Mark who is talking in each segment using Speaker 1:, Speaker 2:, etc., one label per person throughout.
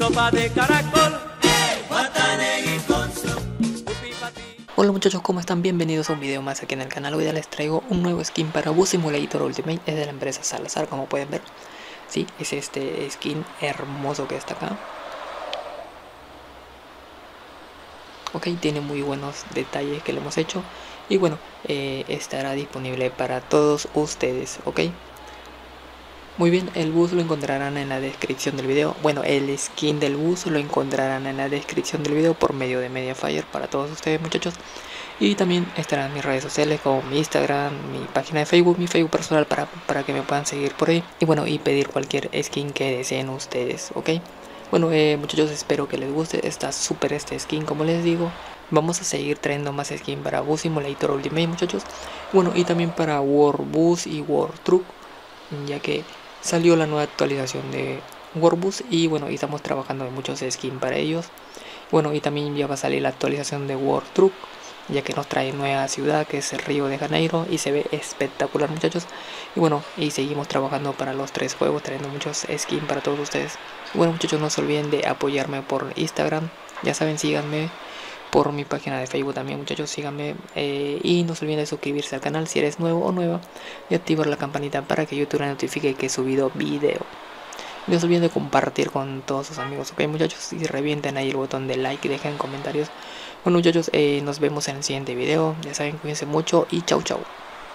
Speaker 1: Sopa de caracol.
Speaker 2: Hola muchachos, ¿cómo están? Bienvenidos a un video más aquí en el canal. Hoy ya les traigo un nuevo skin para Bus Simulator Ultimate. Es de la empresa Salazar, como pueden ver. Sí, es este skin hermoso que está acá. Ok, tiene muy buenos detalles que le hemos hecho. Y bueno, estará disponible para todos ustedes, ok. Muy bien, el bus lo encontrarán en la descripción del video. Bueno, el skin del bus lo encontrarán en la descripción del video por medio de Mediafire para todos ustedes, muchachos. Y también estarán mis redes sociales como mi Instagram, mi página de Facebook, mi Facebook personal para que me puedan seguir por ahí. Y bueno, y pedir cualquier skin que deseen ustedes, ¿ok? Bueno, muchachos, espero que les guste. Está súper este skin, como les digo. Vamos a seguir trayendo más skin para Bus Simulator Ultimate, muchachos. Bueno, y también para World Bus y World Truck, ya que salió la nueva actualización de World y bueno, y estamos trabajando en muchos skins para ellos. Bueno, y también ya va a salir la actualización de World Truck, ya que nos trae nueva ciudad que es el Río de Janeiro y se ve espectacular, muchachos. Y bueno, y seguimos trabajando para los tres juegos, trayendo muchos skins para todos ustedes. Y bueno, muchachos, no se olviden de apoyarme por Instagram, ya saben, síganme por mi página de Facebook también, muchachos, síganme, y no se olviden de suscribirse al canal si eres nuevo o nueva y activar la campanita para que YouTube notifique que he subido video. No se olviden de compartir con todos sus amigos, ok muchachos, y revienten ahí el botón de like y dejen comentarios. Bueno muchachos, nos vemos en el siguiente video, ya saben, cuídense mucho y chau chau.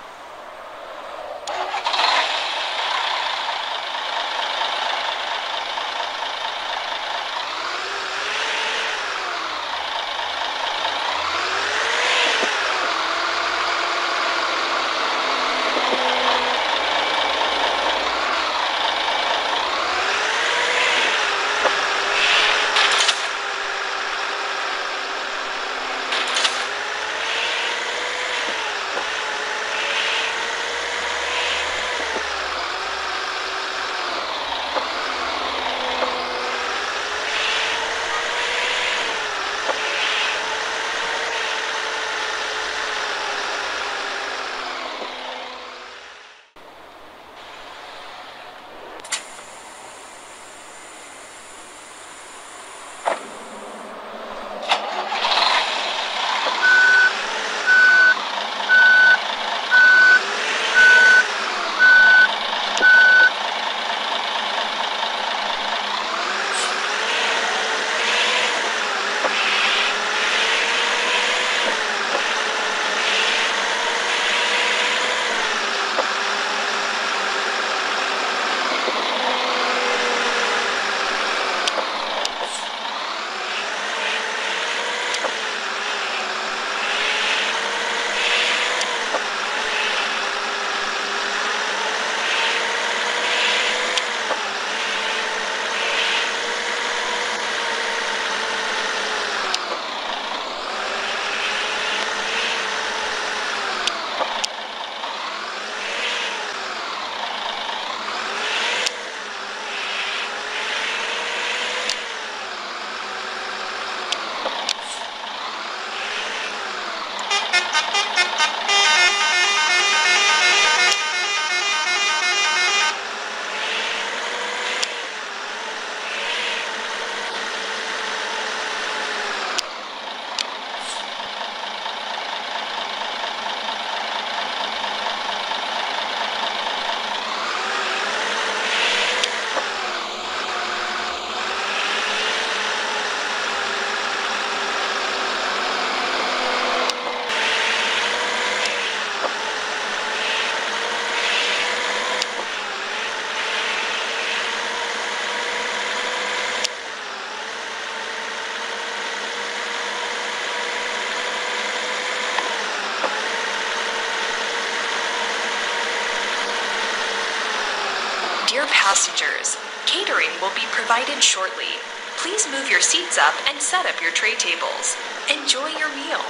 Speaker 3: Dear passengers, catering will be provided shortly. Please move your seats up and set up your tray tables. Enjoy your meal.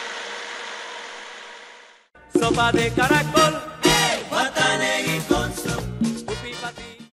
Speaker 1: Sopa de caracol.